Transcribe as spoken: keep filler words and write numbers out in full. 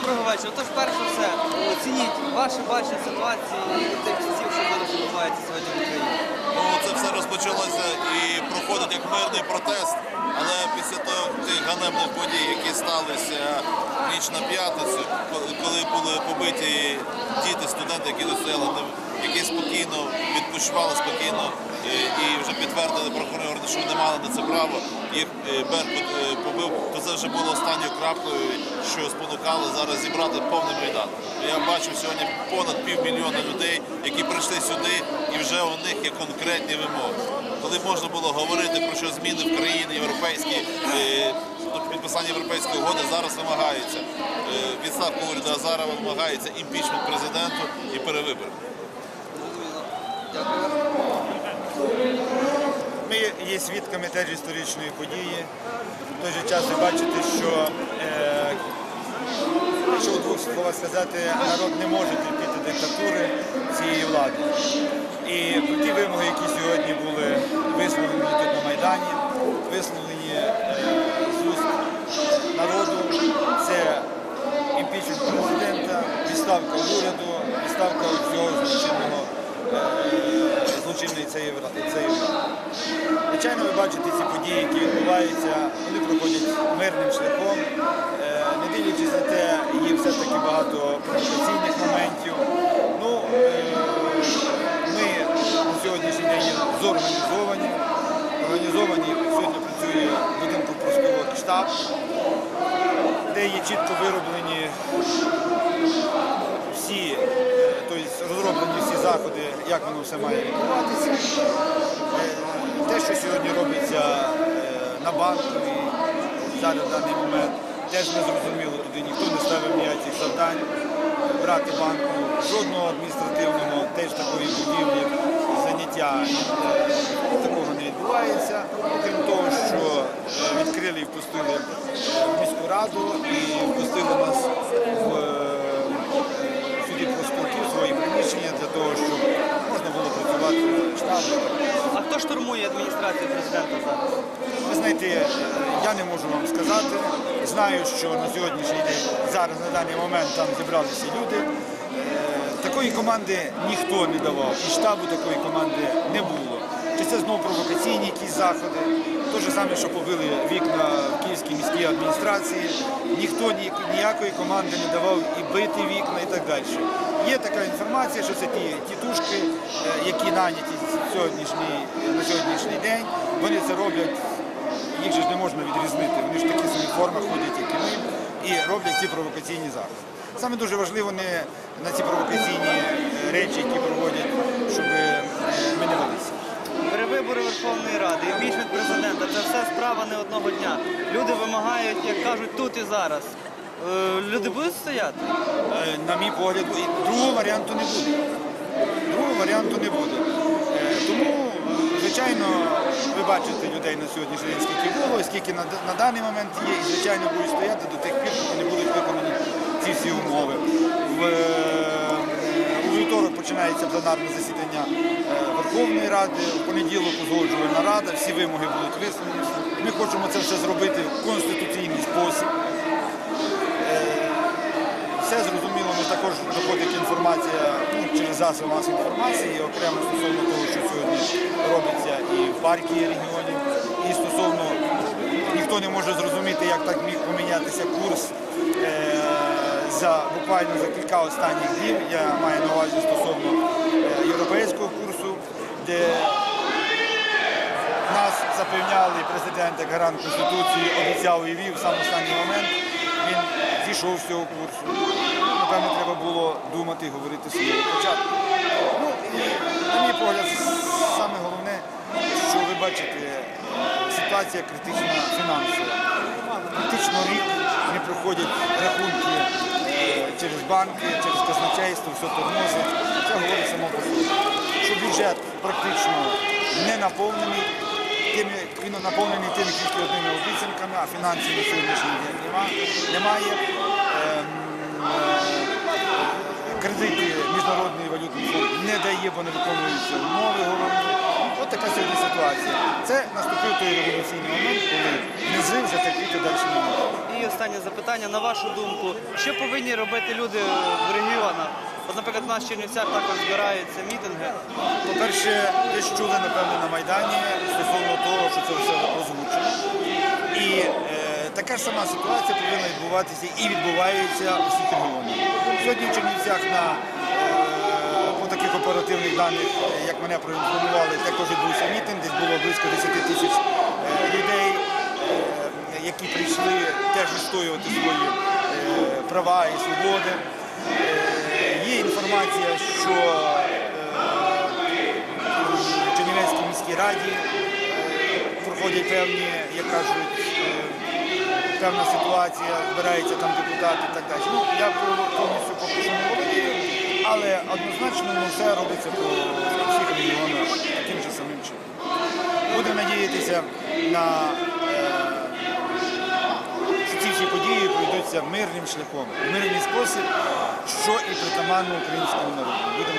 Доброго вечора. Тож, перш за все, оцініть ваше бачення ситуації і тих всіх, що зараз відбувається сьогодні в Україні. Ну, це все розпочалося і проходить як мирний протест, але після того, тих ганебних подій, які сталися в ніч на п'ятницю, коли були побиті діти, студенти, які достояли, які спокійно відпочивали спокійно і вже підтвердили прокурори, що вони мали на це право, їх Беркут побив, то це вже було останньою крапкою, що спонукало зараз зібрати повний майдан. Я бачив сьогодні понад півмільйона людей, які прийшли сюди, і вже у них є конкретні вимоги. Коли можна було говорити про що зміни в країні європейські, підписання європейської угоди, зараз вимагається відставка уряду Азарова, вимагається імпічмент президенту і перевибори. Ми є свідками теж історичної події. В той же час ви бачите, що, е, якщо у двох словах сказати, народ не може терпіти диктатури цієї влади. І ті вимоги, які сьогодні були висловлені тут на Майдані, висловлені е, з уст народу, це імпічмент президента, відставка уряду, відставка всього злочинного злочинної цієї влади. Звичайно, ви бачите ці події, які відбуваються, вони проходять мирним шляхом. Не дивлячись на те, є все-таки багато провокаційних моментів. Ну, ми на сьогоднішній день є зорганізовані. Організовані сьогодні працює в будинку профспілок штаб, де є чітко вироблені всі, тобто розроблені всі заходи, як воно все має відбуватися. Те, що сьогодні робиться на банку і зараз в даний момент, теж не зрозуміло, туди ніхто не ставив ніяких завдань брати банку, жодного адміністративного, теж такої будівлі, заняття такого не відбувається. Окрім того, що відкрили і впустили в міську раду і впустили нас в суді профспілків, свої приміщення для того, щоб можна було працювати в штабі. А хто штурмує адміністрацію президента зараз? Ви знаєте, я не можу вам сказати. Знаю, що на сьогоднішній день, зараз на даний момент там зібралися люди. Такої команди ніхто не давав, і штабу такої команди не було. Чи це знову провокаційні якісь заходи, те ж саме, що побили вікна в Київській міській адміністрації, ніхто ніякої команди не давав і бити вікна і так далі. Є така інформація, що це ті тітушки, які наняті сьогоднішній, на сьогоднішній день, вони це роблять, їх же ж не можна відрізнити, вони ж в таких самих формах ходять, як і ми, і роблять ці провокаційні заходи. Саме дуже важливо не на ці провокаційні речі, які проводять, щоб ми не велися. Перевибори Верховної Ради, імпічмент президента – це все справа не одного дня. Люди вимагають, як кажуть, тут і зараз. Люди будуть стояти? На мій погляд, другого варіанту не буде. Другого варіанту не буде. Тому, звичайно, ви бачите людей на сьогоднішній день, скільки було, і скільки на, на даний момент є, і, звичайно, будуть стояти до тих пір, поки не будуть виконані ці всі умови. В, у вівторок починається пленарне засідання Верховної Ради, в понеділок узгоджувальна рада, всі вимоги будуть висловлені. Ми хочемо це все зробити в конституційний спосіб. Все зрозуміло, але також доходить інформація ну, через засоби масової інформації, окремо стосовно того, що сьогодні робиться і в партії регіонів, і стосовно, ніхто не може зрозуміти, як так міг помінятися курс е за буквально за кілька останніх днів. Я маю на увазі стосовно е європейського курсу, де нас запевняли президент, як гарант Конституції, обіцяв і вів в сам останній момент. Він зійшов з цього курсу. Напевно, треба було думати і говорити з самого початку. Ну, і, на мій погляд, саме головне, що ви бачите, ситуація критична фінансова. Практично рік не проходять рахунки через банки, через казначейство, все тормозить. Це говорить само по собі. Що бюджет практично не наповнений. Він наповнений тими тільки одними обіцянками, а фінансів на сьогоднішній день немає. Кредити Міжнародний валютний фонд не дає, бо не виконуються умови головні. Ось така яка сьогодні ситуація. Це наступив той революційний момент, коли низи вже терпіти далі не можуть. І останнє запитання. На вашу думку, що повинні робити люди в регіонах? От, наприклад, у нас в Чернівцях також збираються мітинги. По-перше, ви ж чули, напевно, на Майдані стосовно того, що це все озвучено. І е, така ж сама ситуація повинна відбуватися і відбувається у всіх регіонах. Сьогодні в Чернівцях на е, по таких оперативних даних, як мене проінформували, також відбувся мітинг, десь було близько десять тисяч е, людей, е, які прийшли теж відстоювати свої е, права і свободи. Е, є інформація, що в Чернівецькій міській раді проходять певні, як кажуть, певна ситуація, збираються там депутати і так далі. Ну, я повністю поки що не володію, але однозначно ну, все робиться по всіх регіонах таким же самим чином. Будемо надіятися на що ці всі події пройдуться мирним шляхом, в мирний спосіб, що і притаманно українському народу.